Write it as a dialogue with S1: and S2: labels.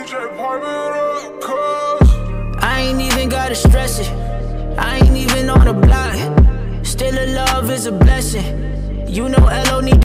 S1: I ain't even gotta stress it, I ain't even on the block. Still a love is a blessing. You know L.O. need